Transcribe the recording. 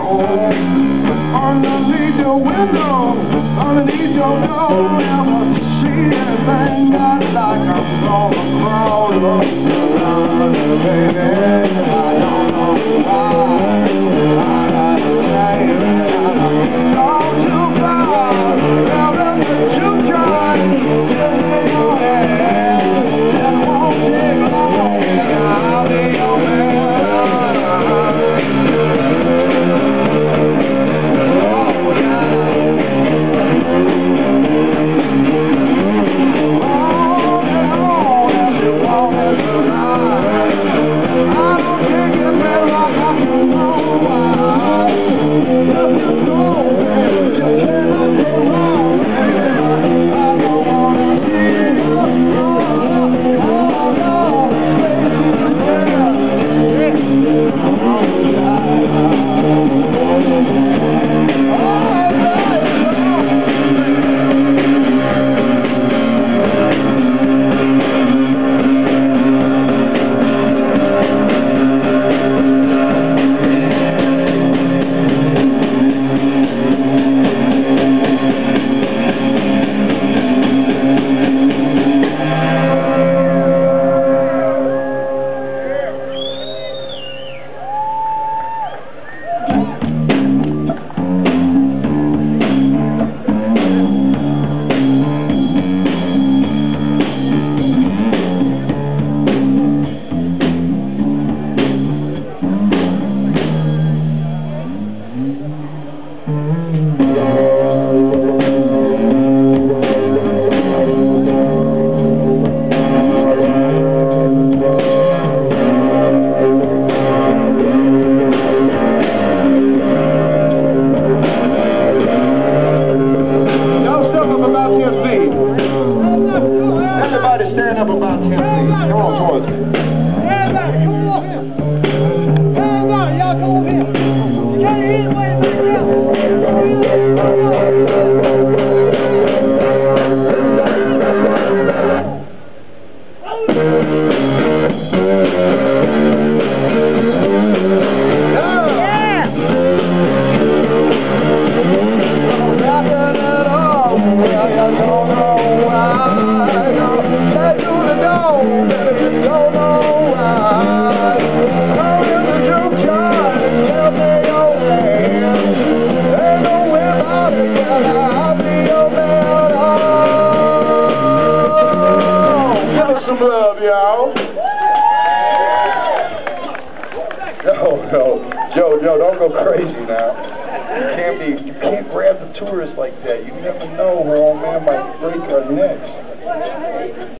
underneath your window, underneath your door, never see anything but like I'm gonna crawl up under, baby. I don't know why. I gotta say it. Don't you cry, tell them that you tried. Give me your hand, it won't take long, and I'll be your man. Everybody stand up about 10 feet. Come on towards me. Everybody, come on here. Everybody, y'all come over here. You can't eat it way back there. Joe, don't go crazy now. You can't grab the tourists like that. You never know where old man might break our necks.